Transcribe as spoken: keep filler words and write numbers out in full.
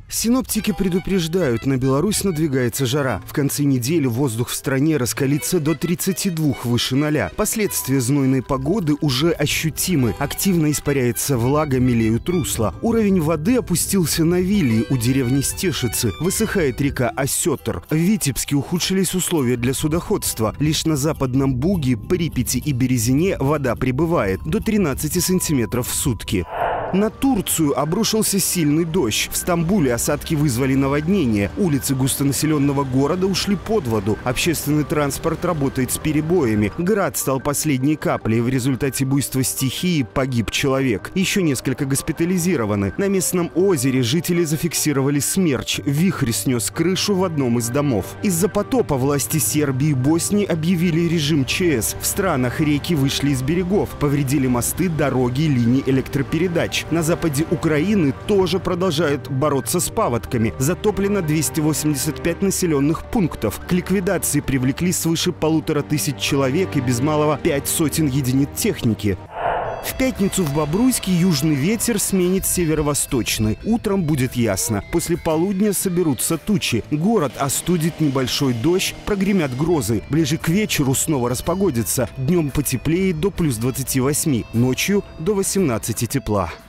Синоптики предупреждают, на Беларусь надвигается жара. В конце недели воздух в стране раскалится до тридцати двух выше ноля. Последствия знойной погоды уже ощутимы. Активно испаряется влага, мелеют русла. Уровень воды опустился на Вилии у деревни Стешицы. Высыхает река Осетр. В Витебске ухудшились условия для судоходства. Лишь на западном Буге, Припяти и Березине вода прибывает до тринадцати сантиметров в сутки. На Турцию обрушился сильный дождь. В Стамбуле осадки вызвали наводнение. Улицы густонаселенного города ушли под воду. Общественный транспорт работает с перебоями. Град стал последней каплей. В результате буйства стихии погиб человек. Еще несколько госпитализированы. На местном озере жители зафиксировали смерч. Вихрь снес крышу в одном из домов. Из-за потопа власти Сербии и Боснии объявили режим ЧС. В странах реки вышли из берегов. Повредили мосты, дороги, линии электропередач. На западе Украины тоже продолжают бороться с паводками. Затоплено двести восемьдесят пять населенных пунктов. К ликвидации привлекли свыше полутора тысяч человек и без малого пять сотен единиц техники. В пятницу в Бобруйске южный ветер сменит северо-восточный. Утром будет ясно. После полудня соберутся тучи. Город остудит небольшой дождь, прогремят грозы. Ближе к вечеру снова распогодится. Днем потеплеет до плюс двадцати восьми, ночью до восемнадцати тепла.